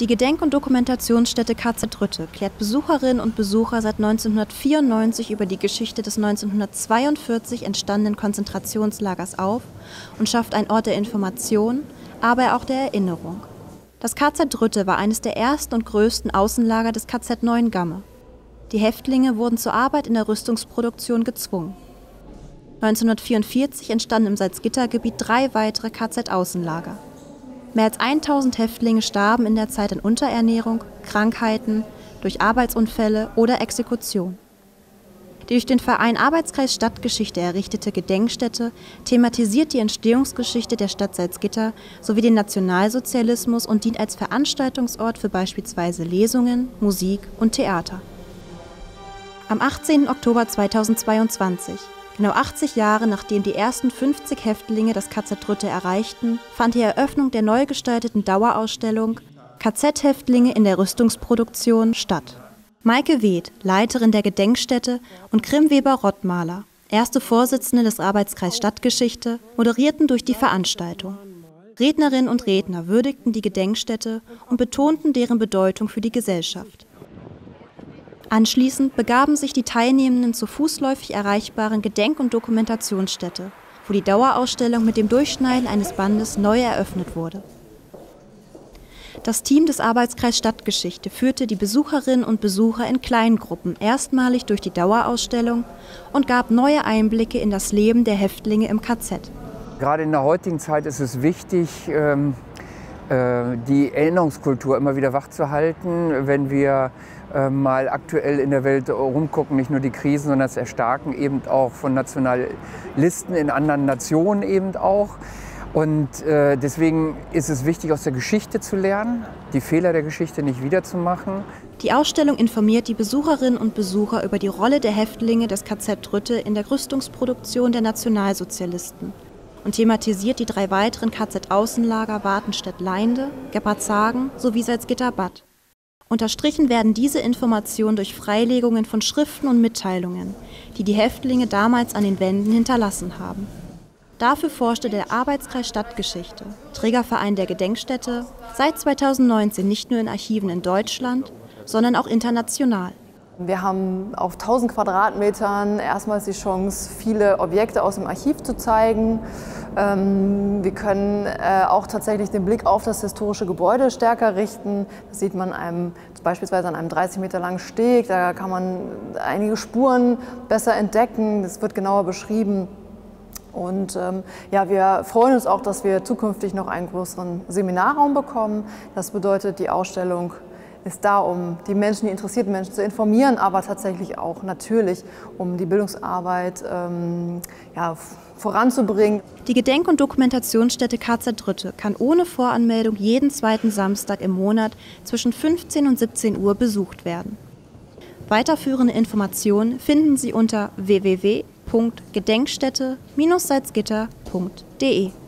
Die Gedenk- und Dokumentationsstätte KZ Rütte klärt Besucherinnen und Besucher seit 1994 über die Geschichte des 1942 entstandenen Konzentrationslagers auf und schafft einen Ort der Information, aber auch der Erinnerung. Das KZ Rütte war eines der ersten und größten Außenlager des KZ Neuengamme. Die Häftlinge wurden zur Arbeit in der Rüstungsproduktion gezwungen. 1944 entstanden im Salzgittergebiet 3 weitere KZ-Außenlager. Mehr als 1000 Häftlinge starben in der Zeit an Unterernährung, Krankheiten, durch Arbeitsunfälle oder Exekution. Die durch den Verein Arbeitskreis Stadtgeschichte errichtete Gedenkstätte thematisiert die Entstehungsgeschichte der Stadt Salzgitter sowie den Nationalsozialismus und dient als Veranstaltungsort für beispielsweise Lesungen, Musik und Theater. Am 18. Oktober 2022, genau 80 Jahre nachdem die ersten 50 Häftlinge das KZ Rütte erreichten, fand die Eröffnung der neu gestalteten Dauerausstellung KZ-Häftlinge in der Rüstungsproduktion statt. Maike Weeth, Leiterin der Gedenkstätte, und Krim Weber-Rottmaler, erste Vorsitzende des Arbeitskreis Stadtgeschichte, moderierten durch die Veranstaltung. Rednerinnen und Redner würdigten die Gedenkstätte und betonten deren Bedeutung für die Gesellschaft. Anschließend begaben sich die Teilnehmenden zur fußläufig erreichbaren Gedenk- und Dokumentationsstätte, wo die Dauerausstellung mit dem Durchschneiden eines Bandes neu eröffnet wurde. Das Team des Arbeitskreis Stadtgeschichte führte die Besucherinnen und Besucher in kleinen Gruppen erstmalig durch die Dauerausstellung und gab neue Einblicke in das Leben der Häftlinge im KZ. Gerade in der heutigen Zeit ist es wichtig, die Erinnerungskultur immer wieder wachzuhalten, wenn wir mal aktuell in der Welt rumgucken, nicht nur die Krisen, sondern das Erstarken eben auch von Nationalisten in anderen Nationen eben auch. Und deswegen ist es wichtig, aus der Geschichte zu lernen, die Fehler der Geschichte nicht wiederzumachen. Die Ausstellung informiert die Besucherinnen und Besucher über die Rolle der Häftlinge des KZ Rütte in der Rüstungsproduktion der Nationalsozialisten und thematisiert die 3 weiteren KZ-Außenlager Wartenstedt-Leinde, Gebhardshagen sowie Salzgitter-Bad. Unterstrichen werden diese Informationen durch Freilegungen von Schriften und Mitteilungen, die die Häftlinge damals an den Wänden hinterlassen haben. Dafür forschte der Arbeitskreis Stadtgeschichte, Trägerverein der Gedenkstätte, seit 2019 nicht nur in Archiven in Deutschland, sondern auch international. Wir haben auf 1000 Quadratmetern erstmals die Chance, viele Objekte aus dem Archiv zu zeigen. Wir können auch tatsächlich den Blick auf das historische Gebäude stärker richten. Das sieht man beispielsweise an einem 30 Meter langen Steg. Da kann man einige Spuren besser entdecken. Das wird genauer beschrieben. Und ja, wir freuen uns auch, dass wir zukünftig noch einen größeren Seminarraum bekommen. Das bedeutet, die Ausstellung ist da, um die Menschen, die interessierten Menschen zu informieren, aber tatsächlich auch natürlich, um die Bildungsarbeit ja, voranzubringen. Die Gedenk- und Dokumentationsstätte KZ Rütte kann ohne Voranmeldung jeden 2. Samstag im Monat zwischen 15 und 17 Uhr besucht werden. Weiterführende Informationen finden Sie unter www.gedenkstätte-salzgitter.de.